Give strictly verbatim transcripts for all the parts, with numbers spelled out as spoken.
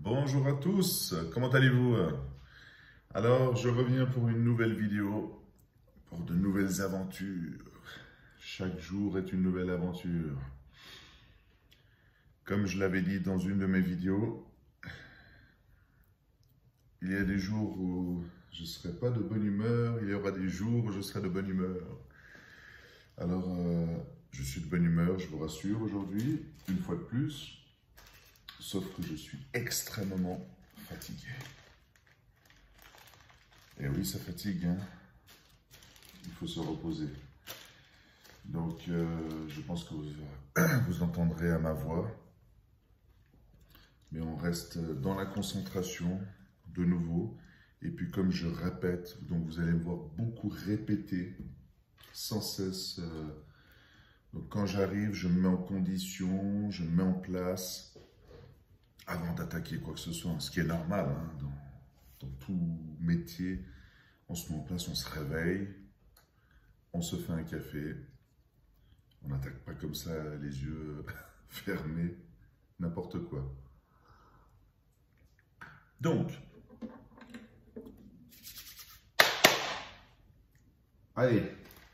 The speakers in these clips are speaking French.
Bonjour à tous, comment allez-vous? Alors, je reviens pour une nouvelle vidéo, pour de nouvelles aventures. Chaque jour est une nouvelle aventure. Comme je l'avais dit dans une de mes vidéos, il y a des jours où je ne serai pas de bonne humeur, il y aura des jours où je serai de bonne humeur. Alors, euh, je suis de bonne humeur, je vous rassure aujourd'hui, une fois de plus. Sauf que je suis extrêmement fatigué. Et oui, ça fatigue, hein. Il faut se reposer. Donc, euh, je pense que vous, vous entendrez à ma voix. Mais on reste dans la concentration, de nouveau. Et puis, comme je répète, donc vous allez me voir beaucoup répéter, sans cesse. Euh, donc, quand j'arrive, je me mets en condition, je me mets en place, avant d'attaquer quoi que ce soit, ce qui est normal, hein, dans, dans tout métier. On se met en place, on se réveille, on se fait un café, on n'attaque pas comme ça, les yeux fermés, n'importe quoi. Donc, allez,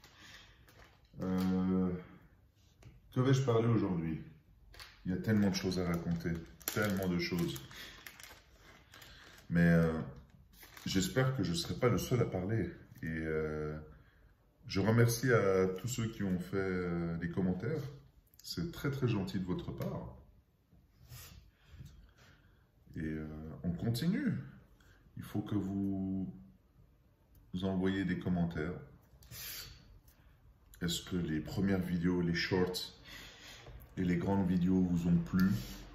euh, que vais-je parler aujourd'hui? Il y a tellement de choses à raconter, tellement de choses. Mais euh, j'espère que je ne serai pas le seul à parler. Et euh, je remercie à tous ceux qui ont fait euh, des commentaires. C'est très très gentil de votre part. Et euh, on continue. Il faut que vous, vous envoyiez des commentaires. Est-ce que les premières vidéos, les shorts et les grandes vidéos vous ont plu?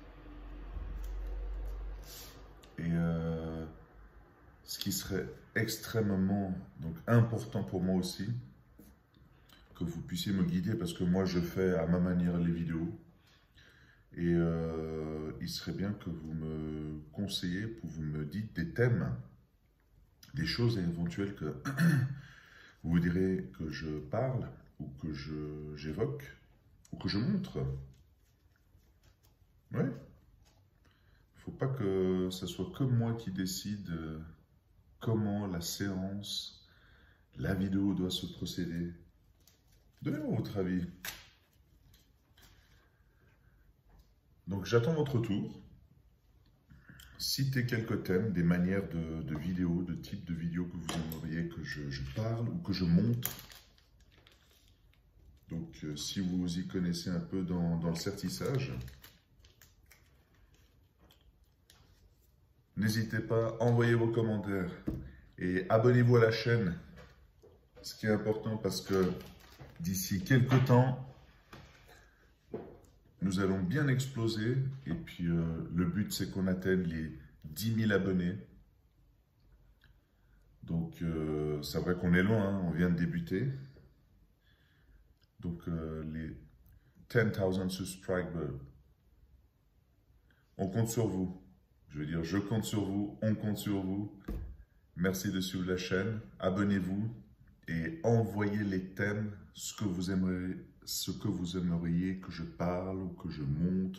Et euh, ce qui serait extrêmement donc, important pour moi aussi, que vous puissiez me guider, parce que moi je fais à ma manière les vidéos. Et euh, il serait bien que vous me conseillez, pour vous me dites des thèmes, des choses éventuelles que vous voudriez que je parle, ou que j'évoque, ou que je montre. Oui. Il ne faut pas que ce soit que moi qui décide comment la séance, la vidéo doit se procéder. Donnez-moi votre avis. Donc j'attends votre tour. Citez quelques thèmes, des manières de, de vidéos, de types de vidéos que vous aimeriez que je, je parle ou que je montre. Donc euh, si vous y connaissez un peu dans, dans le certissage, n'hésitez pas, envoyez vos commentaires et abonnez-vous à la chaîne. Ce qui est important parce que d'ici quelques temps, nous allons bien exploser. Et puis euh, le but c'est qu'on atteigne les dix mille abonnés. Donc euh, c'est vrai qu'on est loin, hein, on vient de débuter. Donc euh, les dix mille subscribers, on compte sur vous. Je veux dire, je compte sur vous, on compte sur vous. Merci de suivre la chaîne, abonnez-vous et envoyez les thèmes, ce que vous aimeriez, ce que vous aimeriez que je parle ou que je montre,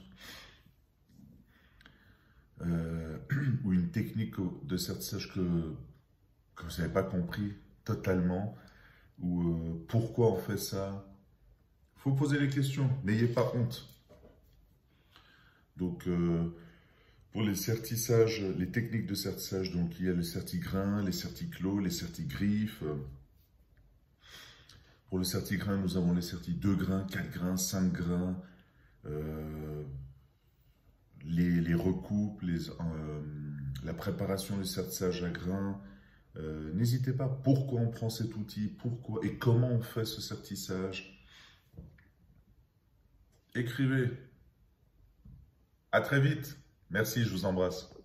euh, ou une technique de certissage que, que vous n'avez pas compris totalement, ou euh, pourquoi on fait ça. Il faut poser les questions, n'ayez pas honte. Donc, euh, pour les certissages, les techniques de certissage, donc il y a les certigrains, les certiclos, les certigriffes. Pour le certigrain, nous avons les certis deux grains, quatre grains, cinq grains, euh, les, les recoupes, les, euh, la préparation du certissage à grains. Euh, N'hésitez pas, pourquoi on prend cet outil, pourquoi et comment on fait ce certissage. Écrivez. À très vite. Merci, je vous embrasse.